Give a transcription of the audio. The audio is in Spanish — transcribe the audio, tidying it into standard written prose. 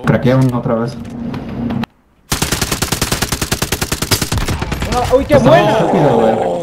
Craquea uno otra vez. ¡Uy, qué buena! Estúpido, güey.